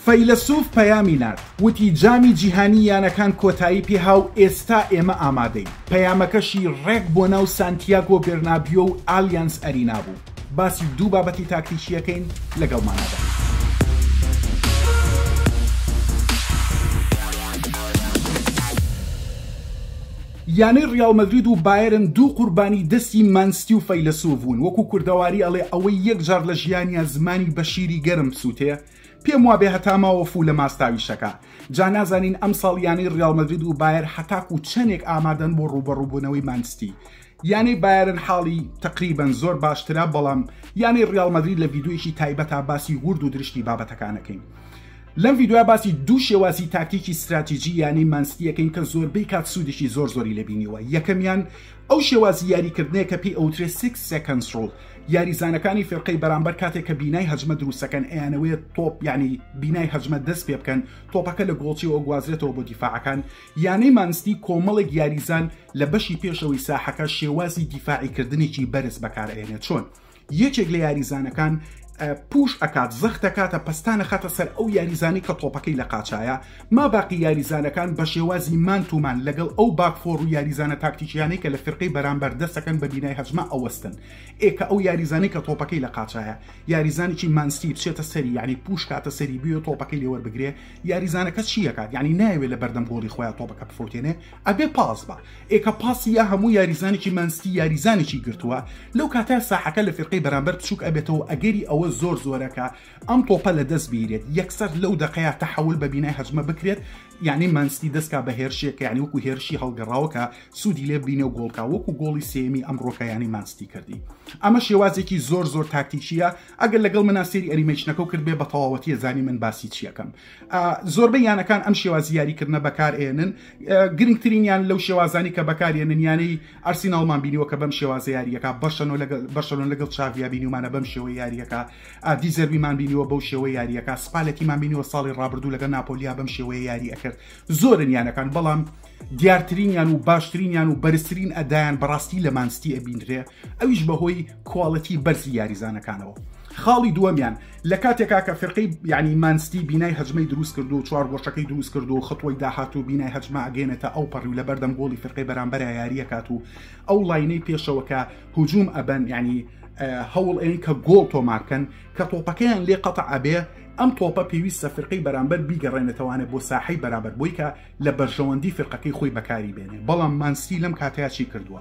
فەیلسوف پەیامی نرد وتی جامی جیهانی یانەکان کۆتایی پێها و ئێستا ئێمە ئامادەین. پەیامەکەشی ڕێک بۆ ناو سانتیاگۆ بێرنابیۆ و ئالیانس ئەرینا بوو. باسی دوو بابەتی تاکتیکیەکەین لەگەڵمانەدا. یانەی ڕیال مەدرید و بایرن دوو قوربانی دەستی مانستی و فەیلسوف بوون. وەکو کوردەواری ئەڵێ ئەوەی یەکجار لە ژیانیا زمانی بەشیری گەرم سووتێ پێم وابێ هەتاماوە فوو لە ماستاویشەکە. جا نازانین ئەم ساڵ یانەی ڕیال مەدرید و بایر هەتاک و چەندێک ئامادەن بۆ ڕوبەڕووبوونەوەی مانستی. یانەی بایرن حاڵی تقریبەن زۆر باشترە، بەڵام یانەی ڕیال مەدرید لە ڤیدیۆیەکی تایبەتە باسی ورد و درشتی بابەتەکانەکەین. لەم ڤیدیۆ باسی دوو شێوازی تاکتیکی استراتیژی یانی مانستیەکەین کە زۆربەی کات سوودێکی زۆری لەبینیوە. یەکەمیان ئەو شێوازی یاریکردنەیە کە پێی ئەوترێ 6 seconds rule، یاریزانەکانی فێرقەی بەرامبەر کاتێک کە بینای هەجمە دروستەکەن ئەیانەوەیە تۆپ یعنی بینای هەجمە دەست پێ بکەن تۆپەکە لە گۆڵچیەوە گوازرێتەوە بۆ دیفاعەکان. یانەی مانستی کۆمەڵێک یاریزان لە بەشی پێشەوەی ساحەکە شێوازی دیفاعیکردنێکی بەرز بەکارهێنێت. چۆن یەکێک لە یاریزانەکان پوش ئەکات زەخت دەکاتە پستانە خاتە سەر ئەو یاریزانی کە تۆپەکەی لە قاچایە. ما باقی یاریزانەکان بە شێوازی مانتومان لەگەڵ ئەو باکفۆر و یاریزانە تاکتیکیانەی کە لە فرقەی بەرامبەر دەستەکەن بە بینای هەجمە ئەوەستن. ئێکە ئەو یاریزانی کە تۆپەکەی لە قاچایە یاریزانێکی مانستی بچێتە سەری، یعنی پوش کاتە سەری بیۆ تۆپەکەی لێوەربگرێ. یاریزانەکە چیەکات؟ یعنی ناوێت لە بەردەم گۆڵی خۆیان تۆپەکە بفۆتێنێ، ئەبێ پاس بە. ئێکە پاسی یا هەموو یاریزانێکی مانستی یاریزانێکی گرتووە لەو کاتە ساحەکە لە فرقەی بەرامبەر بچووک ئەبێتەوە ئەگەری ئەوە زۆرەکە ئەم تۆپە لە دەست بیرێت یەکسەر لەو دقەیە تەحول بە بینای هەجمە بکرێت. یعنی مانستی دەستکا بە هێرشێک، یعنی وەکو هێرشی هەڵگەڕاوەکە سوودی لێ بینە و گۆڵکە وەکو گۆڵی سێمی ئەمڕۆکە یانی مانستی کردی. ئەمە شێوازێکی زۆر تاکتیکیە. ئەگەر لەگەڵ مناسیری ئەریمەیشنەکە و کرد بێ بە تەواوەتی زانی من باسی چیەکەم. زۆربەی یانەکان ئەم شێوازی یاریکردنە بەکارهێنن. گرنگترینیان لەو شێوازانی کە بەکارهێنن یانەی ئارسیناڵمان بینیوە کە بەم شێوازە یاریەکە، بەرشەلۆنە لەگەڵ چاڤیا بینیومانە بەم شێوەی یاریەکە، دیزەربیمان بینیوە بەو شێوەی یاریەکە، سپالەتیمان بینیوە ساڵی ڕابردوو لەگەڵ ناپۆلیا بەم شێوەیە یاری ئەکرد. زۆرن یانەکان، بەڵام دیارترینیان و باشترینیان و بەرزترین ئەدایان بەڕاستی لە مانستی ئەبینرێ، ئەویش بەهۆی کواڵەتی بەرزی یاریزانەکانەوە. خاڵی دووەمیان لە کاتێکا کە فرقەی یعنی مانستی بینای هەجمەی دروست کردو و چوار گۆشەکەی دروست کردو و خطوەی داهات و بینای هەجمە ئەگەێنێتە ئەو پەڕی و لە بەردەم گۆڵی فرقەی بەرامبەر یاریەکات و ئەو لاینەی پێشەوە کە هجووم ئەبەن، یعنی هەوڵ ئەین کە گۆڵ تۆمارکەن کە تۆپەکەیان لێ قەتع ئەبێ ئەم تۆپە پێویستە فرقەی بەرامبەر بیگەڕێنێتەوانێت بۆ ساحەی بەرامبەر بۆی کە لە بەرژەوەندی فرقەکەی خۆی بەکاری بێنێ. بەڵام مانستی لەم کاتەیە چی کردووە؟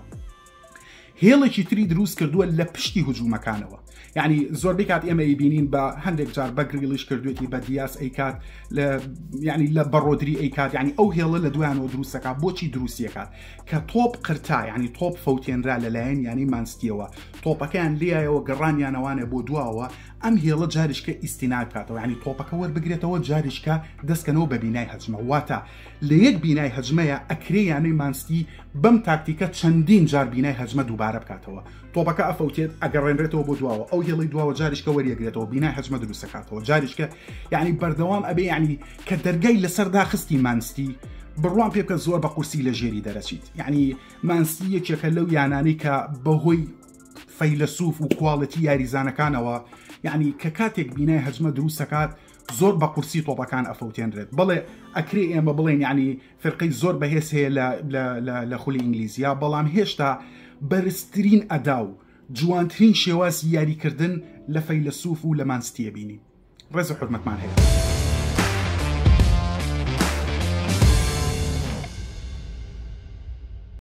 هێڵێکی تری دروست کردووە لە پشتی هجوومەکانەوە. یعنی زۆربەی کات ئێمە بینین بە هەندێک جار بە گریلیش کردوێتی بە دیاس ئەیکات، یعنی لە بەڕۆدری ئەیکات، یعنی ئەو هێڵە لە دوایانەوە دروستەکە. بۆچی دروستیەکات؟ کە تۆپ قرتا، یعنی تۆپ فەوتێنرا لەلایەن یعنی مانستیەوە، تۆپەکەیان لێایەوە گەڕانیانەوانێ بۆ دواوە ئەم هێڵە جاریشکە ئیستینای بکاتەوە، یعنی تۆپەکە وەربگرێتەوە جاریشکە دەستکەنەوە بە بینای هەجمە. واتە لە یەک بینای هەجمەیە ئەکرێ یانەی مانستی بەم تاکتیکە چەندین جار بینای هەجمە دووبارە بکاتەوە. تۆپەکە ئەفەوتێت ئەگەڕێنرێتەوە بۆ دواوە، ئەو هێڵی دواوە جاریشکە وەریەگرێتەوە بینای هەجمە دروستەکاتەوە، جاریشکە یعنی بەردەوام ئەبێ، یعنی کە دەرگای لەسەر داخستی مانستی بڕوان پێ بکە زۆر بە قورسی لە ژێری دەرەچیت. یعنی مانستی یەکێکە لەو یانانەی کە بەهۆی فەیلسوف و کواڵەتی یاریزانەکانەوە، یعنی کە کاتێک بینای هەجمە دروستەکات زۆر بە قورسی تۆپەکان ئەفەوتێنرێت. بەڵێ ئەکرێ ئێمە بڵێن یعنی فرقەی زۆر بەهێز هەیە لە خولی ئینگلیزیە، بەڵام هێشتا بەرزترین ئەدا و جوانترین شێوازی یاریکردن لە فەیلسوف و لە مانستیە بینی. ڕێز و حورمەتمان هەیە.